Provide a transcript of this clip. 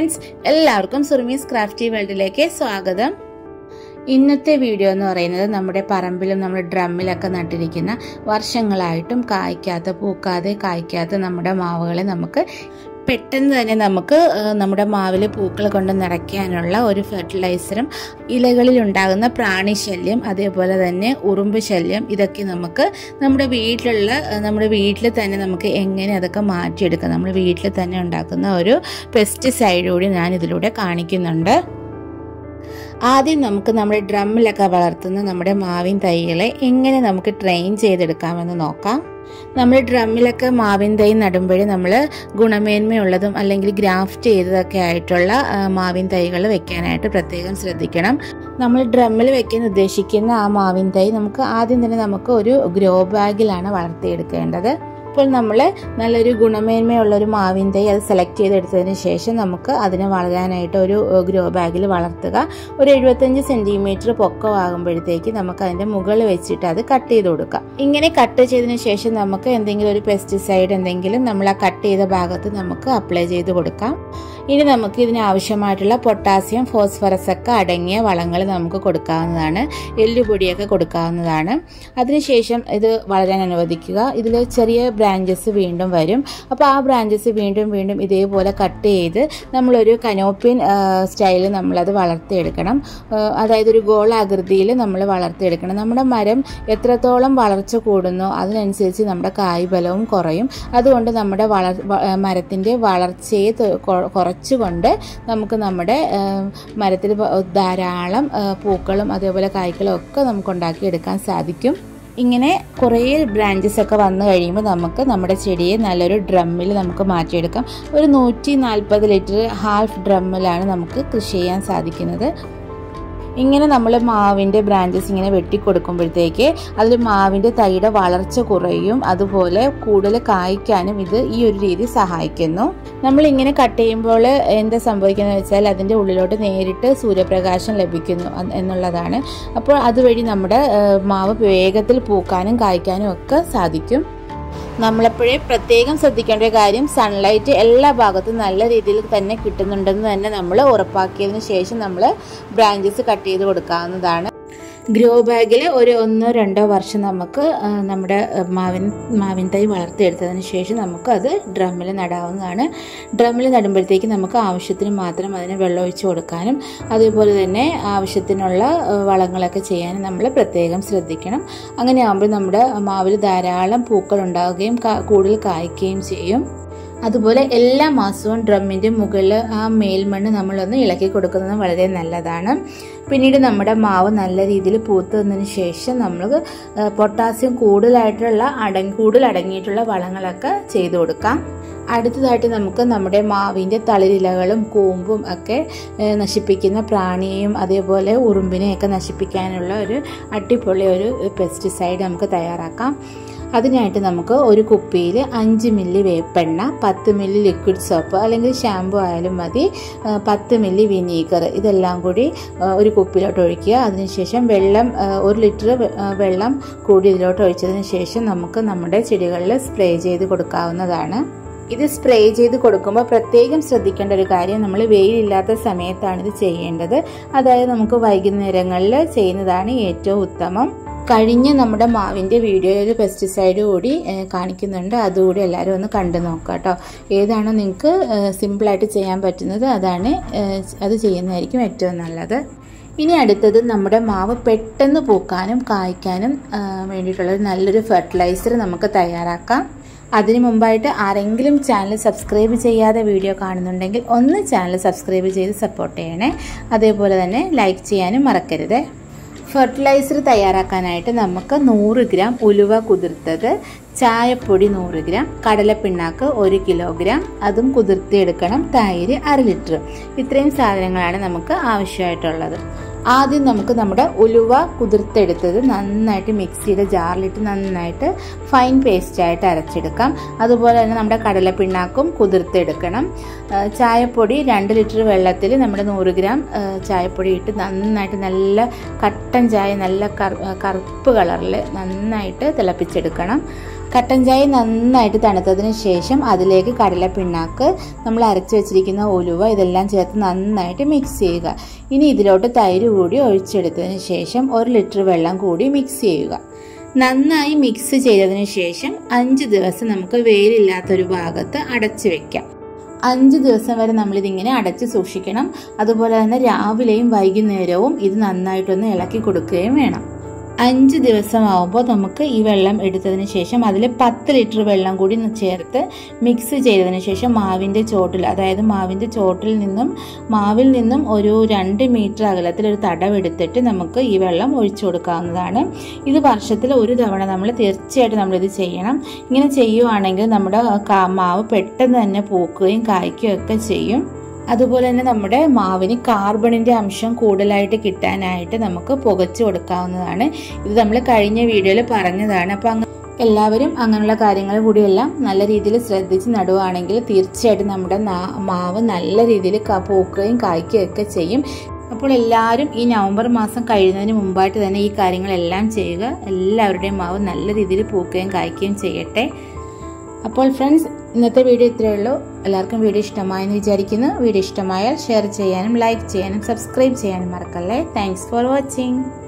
Friends, എല്ലാവർക്കും Surumi's crafty വേൾഡിലേക്ക് സ്വാഗതം. ഇന്നത്തെ വീഡിയോ എന്ന് പറയുന്നത് നമ്മുടെ പറമ്പിലും നമ്മുടെ ഡ്രമ്മിലൊക്കെ നട്ടിരിക്കുന്ന വർഷങ്ങളായിട്ടും കായ്ക്കാത്ത പൂക്കാതെ കായ്ക്കാത്ത നമ്മുടെ മാവുകളെ നമുക്ക് പെട്ടെന്ന് തന്നെ നമ്മുടെ മാവിൽ പൂക്കൾ കൊണ്ട് നിറയ്ക്കാനുള്ള ഒരു ഫെർട്ടിലൈസറും ഇലകളിൽ ഉണ്ടാകുന്ന പ്രാണിശല്യം അതേപോലെ തന്നെ ഉറുമ്പ് ശല്യം ഇതൊക്കെ നമുക്ക് നമ്മുടെ വീട്ടിൽ തന്നെ നമുക്ക് എങ്ങനെ അതൊക്കെ മാറ്റിയെടുക്കാം. നമ്മൾ വീട്ടിൽ തന്നെ ഉണ്ടാക്കുന്ന ഒരു പെസ്റ്റിസൈഡ് കൂടി ഞാൻ ഇതിലൂടെ കാണിക്കുന്നുണ്ട്. ആദ്യം നമുക്ക് നമ്മുടെ ഡ്രമ്മിലൊക്കെ വളർത്തുന്ന നമ്മുടെ മാവിൻ തൈകളെ എങ്ങനെ നമുക്ക് ട്രെയിൻ ചെയ്തെടുക്കാമെന്ന് നോക്കാം. നമ്മൾ ഡ്രമ്മിലൊക്കെ മാവിൻ തൈ നടുമ്പോഴേ നമ്മൾ ഗുണമേന്മയുള്ളതും അല്ലെങ്കിൽ ഗ്രാഫ്റ്റ് ചെയ്തതൊക്കെ ആയിട്ടുള്ള മാവിൻ തൈകൾ വെക്കാനായിട്ട് പ്രത്യേകം ശ്രദ്ധിക്കണം. നമ്മൾ ഡ്രമ്മിൽ വെക്കാൻ ഉദ്ദേശിക്കുന്ന ആ മാവിൻ തൈ നമുക്ക് ആദ്യം തന്നെ നമുക്ക് ഒരു ഗ്രോ ബാഗിലാണ് വളർത്തിയെടുക്കേണ്ടത്. അപ്പോൾ നമ്മൾ നല്ലൊരു ഗുണമേന്മയുള്ളൊരു മാവിൻ തൈ അത് സെലക്ട് ചെയ്തെടുത്തതിന് ശേഷം നമുക്ക് അതിനെ വളരാനായിട്ട് ഒരു ഗ്രോ ബാഗിൽ വളർത്തുക. ഒരു 75 സെൻറ്റിമീറ്റർ പൊക്കമാകുമ്പോഴത്തേക്ക് നമുക്ക് അതിൻ്റെ മുകളിൽ വെച്ചിട്ട് അത് കട്ട് ചെയ്ത് കൊടുക്കാം. ഇങ്ങനെ കട്ട് ചെയ്തതിന് ശേഷം നമുക്ക് എന്തെങ്കിലും ഒരു പെസ്റ്റിസൈഡ് എന്തെങ്കിലും നമ്മൾ ആ കട്ട് ചെയ്ത ഭാഗത്ത് നമുക്ക് അപ്ലൈ ചെയ്ത് കൊടുക്കാം. ഇനി നമുക്ക് ഇതിനാവശ്യമായിട്ടുള്ള പൊട്ടാസ്യം ഫോസ്ഫറസ് ഒക്കെ അടങ്ങിയ വളങ്ങൾ നമുക്ക് കൊടുക്കാവുന്നതാണ്. എല്ലുപൊടിയൊക്കെ കൊടുക്കാവുന്നതാണ്. അതിനുശേഷം ഇത് വളരാൻ അനുവദിക്കുക. ഇതിൽ ചെറിയ ബ്രാഞ്ചസ് വീണ്ടും വരും. അപ്പോൾ ആ ബ്രാഞ്ചസ് വീണ്ടും ഇതേപോലെ കട്ട് ചെയ്ത് നമ്മളൊരു കനോപ്പിൻ സ്റ്റൈലിൽ നമ്മളത് വളർത്തിയെടുക്കണം. അതായത് ഒരു ഗോളാകൃതിയിൽ നമ്മൾ വളർത്തിയെടുക്കണം. നമ്മുടെ മരം എത്രത്തോളം വളർച്ച കൂടുന്നോ അതിനനുസരിച്ച് നമ്മുടെ കായ്ഫലവും കുറയും. അതുകൊണ്ട് നമ്മുടെ മരത്തിൻ്റെ വളർച്ചയെ കുറച്ചുകൊണ്ട് നമുക്ക് നമ്മുടെ മരത്തിൽ ധാരാളം പൂക്കളും അതേപോലെ കായ്ക്കളും ഒക്കെ നമുക്ക് ഉണ്ടാക്കിയെടുക്കാൻ സാധിക്കും. ഇങ്ങനെ കുറേ ബ്രാഞ്ചസ് ഒക്കെ വന്നു കഴിയുമ്പോൾ നമുക്ക് നമ്മുടെ ചെടിയെ നല്ലൊരു ഡ്രമ്മിൽ നമുക്ക് മാറ്റിയെടുക്കാം. ഒരു 140 ലിറ്റർ ഹാഫ് ഡ്രമ്മിലാണ് നമുക്ക് കൃഷി ചെയ്യാൻ സാധിക്കുന്നത്. ഇങ്ങനെ നമ്മൾ മാവിൻ്റെ ബ്രാഞ്ചസ് ഇങ്ങനെ വെട്ടിക്കൊടുക്കുമ്പോഴത്തേക്ക് അതിൽ മാവിൻ്റെ തൈയുടെ വളർച്ച കുറയും. അതുപോലെ കൂടുതൽ കായ്ക്കാനും ഇത് ഈ ഒരു രീതി സഹായിക്കുന്നു. നമ്മളിങ്ങനെ കട്ട് ചെയ്യുമ്പോൾ എന്താ സംഭവിക്കുന്നത് വെച്ചാൽ അതിൻ്റെ ഉള്ളിലോട്ട് നേരിട്ട് സൂര്യപ്രകാശം ലഭിക്കുന്നു എന്നുള്ളതാണ്. അപ്പോൾ അതുവഴി നമ്മുടെ മാവ് വേഗത്തിൽ പൂക്കാനും കായ്ക്കാനും ഒക്കെ സാധിക്കും. നമ്മളെപ്പോഴേ പ്രത്യേകം ശ്രദ്ധിക്കേണ്ട ഒരു കാര്യം, സൺലൈറ്റ് എല്ലാ ഭാഗത്തും നല്ല രീതിയിൽ തന്നെ കിട്ടുന്നുണ്ടെന്ന് തന്നെ നമ്മൾ ഉറപ്പാക്കിയതിന് ശേഷം നമ്മൾ ബ്രാഞ്ചസ് കട്ട് ചെയ്ത് കൊടുക്കാവുന്നതാണ്. ഗ്രോ ബാഗിൽ ഒരു 1-2 വർഷം നമുക്ക് നമ്മുടെ മാവിൻ തൈ വളർത്തിയെടുത്തതിന് ശേഷം നമുക്ക് അത് ഡ്രമ്മിൽ നടാവുന്നതാണ്. ഡ്രമ്മിൽ നടുമ്പോഴത്തേക്ക് നമുക്ക് ആവശ്യത്തിന് മാത്രം അതിന് വെള്ളം ഒഴിച്ച് കൊടുക്കാനും അതേപോലെ തന്നെ ആവശ്യത്തിനുള്ള വളങ്ങളൊക്കെ ചെയ്യാനും നമ്മൾ പ്രത്യേകം ശ്രദ്ധിക്കണം. അങ്ങനെ ആകുമ്പോൾ നമ്മുടെ മാവിൽ ധാരാളം പൂക്കൾ ഉണ്ടാവുകയും കൂടുതൽ കായ്ക്കുകയും ചെയ്യും. അതുപോലെ എല്ലാ മാസവും ഡ്രമ്മിൻ്റെ മുകളിൽ ആ മേൽമണ്ണ് നമ്മളൊന്ന് ഇളക്കി കൊടുക്കുന്നത് വളരെ നല്ലതാണ്. പിന്നീട് നമ്മുടെ മാവ് നല്ല രീതിയിൽ പൂത്ത് വന്നതിന് ശേഷം നമ്മൾ പൊട്ടാസ്യം കൂടുതൽ അടങ്ങിയിട്ടുള്ള വളങ്ങളൊക്കെ ചെയ്തു കൊടുക്കാം. അടുത്തതായിട്ട് നമുക്ക് നമ്മുടെ മാവിൻ്റെ തളിരിലകളും കൂമ്പും ഒക്കെ നശിപ്പിക്കുന്ന പ്രാണിയെയും അതേപോലെ ഉറുമ്പിനെയൊക്കെ നശിപ്പിക്കാനുള്ള ഒരു അടിപൊളി ഒരു പെസ്റ്റിസൈഡ് നമുക്ക് തയ്യാറാക്കാം. അതിനായിട്ട് നമുക്ക് ഒരു കുപ്പിയിൽ 5 മില്ലി വേപ്പെണ്ണ, 10 മില്ലി ലിക്വിഡ് സോപ്പ് അല്ലെങ്കിൽ ഷാമ്പു ആയാലും മതി, 10 മില്ലി വിനീഗർ ഇതെല്ലാം കൂടി ഒരു കുപ്പിയിലോട്ട് ഒഴിക്കുക. അതിനുശേഷം 1 ലിറ്റർ വെള്ളം കൂടി ഇതിലോട്ട് ഒഴിച്ചതിന് ശേഷം നമുക്ക് നമ്മുടെ ചെടികളിൽ സ്പ്രേ ചെയ്ത് കൊടുക്കാവുന്നതാണ്. ഇത് സ്പ്രേ ചെയ്ത് കൊടുക്കുമ്പോൾ പ്രത്യേകം ശ്രദ്ധിക്കേണ്ട ഒരു കാര്യം, നമ്മൾ വെയിലില്ലാത്ത സമയത്താണ് ഇത് ചെയ്യേണ്ടത്. അതായത് നമുക്ക് വൈകുന്നേരങ്ങളിൽ ചെയ്യുന്നതാണ് ഏറ്റവും ഉത്തമം. കഴിഞ്ഞ നമ്മുടെ മാവിൻ്റെ വീഡിയോയിൽ ഒരു പെസ്റ്റിസൈഡ് കൂടി കാണിക്കുന്നുണ്ട്. അതുകൂടി എല്ലാവരും ഒന്ന് കണ്ടു നോക്കുക കേട്ടോ. ഏതാണോ നിങ്ങൾക്ക് സിമ്പിളായിട്ട് ചെയ്യാൻ പറ്റുന്നത് അത് ചെയ്യുന്നതായിരിക്കും ഏറ്റവും നല്ലത്. ഇനി അടുത്തത് നമ്മുടെ മാവ് പെട്ടെന്ന് പൂക്കാനും കായ്ക്കാനും വേണ്ടിയിട്ടുള്ള നല്ലൊരു ഫെർട്ടിലൈസർ നമുക്ക് തയ്യാറാക്കാം. അതിനു മുമ്പായിട്ട് ആരെങ്കിലും ചാനൽ സബ്സ്ക്രൈബ് ചെയ്യാതെ വീഡിയോ കാണുന്നുണ്ടെങ്കിൽ ഒന്ന് ചാനൽ സബ്സ്ക്രൈബ് ചെയ്ത് സപ്പോർട്ട് ചെയ്യണേ. അതേപോലെ തന്നെ ലൈക്ക് ചെയ്യാനും മറക്കരുത്. ഫെർട്ടിലൈസർ തയ്യാറാക്കാനായിട്ട് നമുക്ക് 100 ഗ്രാം ഉലുവ കുതിർത്തത്, ചായപ്പൊടി 100 ഗ്രാം, കടലപ്പിണ്ണാക്ക് 1 കിലോഗ്രാം, അതും കുതിർത്തിയെടുക്കണം, തൈര് 1/2 ലിറ്റർ. ഇത്രയും സാധനങ്ങളാണ് നമുക്ക് ആവശ്യമായിട്ടുള്ളത്. ആദ്യം നമുക്ക് നമ്മുടെ ഉലുവ കുതിർത്തെടുത്തത് നന്നായിട്ട് മിക്സിയുടെ ജാറിലിട്ട് നന്നായിട്ട് ഫൈൻ പേസ്റ്റായിട്ട് അരച്ചെടുക്കാം. അതുപോലെ തന്നെ നമ്മുടെ കടലപ്പിണ്ണാക്കും കുതിർത്തെടുക്കണം. ചായപ്പൊടി 2 ലിറ്റർ വെള്ളത്തിൽ നമ്മുടെ 100 ഗ്രാം ചായപ്പൊടി ഇട്ട് നന്നായിട്ട് നല്ല കട്ടൻ ചായ നല്ല കറുപ്പ് കളറിൽ നന്നായിട്ട് തിളപ്പിച്ചെടുക്കണം. കട്ടൻ ചായ നന്നായിട്ട് തണുത്തതിന് ശേഷം അതിലേക്ക് കടലപ്പിണ്ണാക്ക്, നമ്മൾ അരച്ചു വെച്ചിരിക്കുന്ന ഉലുവ ഇതെല്ലാം ചേർത്ത് നന്നായിട്ട് മിക്സ് ചെയ്യുക. ഇനി ഇതിലോട്ട് തൈര് കൂടി ഒഴിച്ചെടുത്തതിന് ശേഷം 1 ലിറ്റർ വെള്ളം കൂടി മിക്സ് ചെയ്യുക. നന്നായി മിക്സ് ചെയ്തതിന് ശേഷം 5 ദിവസം നമുക്ക് വെയിലില്ലാത്തൊരു ഭാഗത്ത് അടച്ചു വെക്കാം. 5 ദിവസം വരെ നമ്മളിതിങ്ങനെ അടച്ച് സൂക്ഷിക്കണം. അതുപോലെ തന്നെ രാവിലെയും വൈകുന്നേരവും ഇത് നന്നായിട്ടൊന്ന് ഇളക്കി കൊടുക്കുകയും വേണം. 5 ദിവസമാകുമ്പോൾ നമുക്ക് ഈ വെള്ളം എടുത്തതിന് ശേഷം അതിൽ 10 ലിറ്റർ വെള്ളം കൂടി ചേർത്ത് മിക്സ് ചെയ്തതിന് ശേഷം മാവിൻ്റെ ചോട്ടിൽ, അതായത് മാവിൽ നിന്നും ഒരു 2 മീറ്റർ അകലത്തിൽ ഒരു തടവെടുത്തിട്ട് നമുക്ക് ഈ വെള്ളം ഒഴിച്ചു കൊടുക്കാവുന്നതാണ്. ഇത് വർഷത്തിൽ ഒരു തവണ നമ്മൾ തീർച്ചയായിട്ടും നമ്മളിത് ചെയ്യണം. ഇങ്ങനെ ചെയ്യുവാണെങ്കിൽ നമ്മുടെ മാവ് പെട്ടെന്ന് തന്നെ പൂക്കുകയും കായ്ക്കുകയും ഒക്കെ ചെയ്യും. അതുപോലെ തന്നെ നമ്മുടെ മാവിന് കാർബണിൻ്റെ അംശം കൂടുതലായിട്ട് കിട്ടാനായിട്ട് നമുക്ക് പുകച്ചു കൊടുക്കാവുന്നതാണ്. ഇത് നമ്മൾ കഴിഞ്ഞ വീഡിയോയിൽ പറഞ്ഞതാണ്. അപ്പോൾ എല്ലാവരും അങ്ങനെയുള്ള കാര്യങ്ങൾ കൂടിയെല്ലാം നല്ല രീതിയിൽ ശ്രദ്ധിച്ച് നടുവാണെങ്കിൽ തീർച്ചയായിട്ടും നമ്മുടെ മാവ് നല്ല രീതിയിൽ പൂക്കുകയും കായ്ക്കുകയും ഒക്കെ ചെയ്യും. അപ്പോൾ എല്ലാവരും ഈ നവംബർ മാസം കഴിയുന്നതിന് മുമ്പായിട്ട് തന്നെ ഈ കാര്യങ്ങളെല്ലാം ചെയ്യുക. എല്ലാവരുടെയും മാവ് നല്ല രീതിയിൽ പൂക്കുകയും കായ്ക്കുകയും ചെയ്യട്ടെ. അപ്പോൾ ഫ്രണ്ട്സ്, ഇന്നത്തെ വീഡിയോ ഇത്രയേ ഉള്ളൂ. എല്ലാവർക്കും വീഡിയോ ഇഷ്ടമായെന്ന് വിചാരിക്കുന്നു. വീഡിയോ ഇഷ്ടമായാൽ ഷെയർ ചെയ്യാനും ലൈക്ക് ചെയ്യാനും സബ്സ്ക്രൈബ് ചെയ്യാനും മറക്കല്ലേ. Thanks for watching.